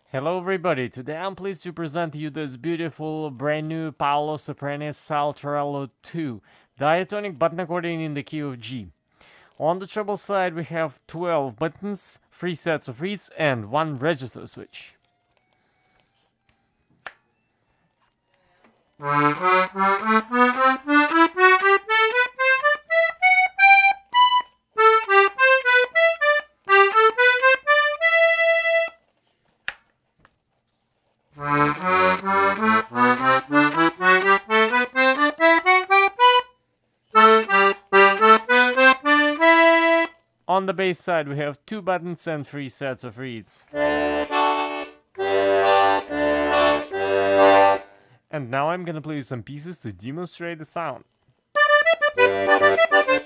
Hello everybody, today I'm pleased to present you this beautiful brand new Paolo Soprani Saltarello II diatonic button accordion in the key of G. On the treble side we have 12 buttons, 3 sets of reeds and 1 register switch. On the bass side we have 2 buttons and 3 sets of reeds. And now I'm gonna play you some pieces to demonstrate the sound.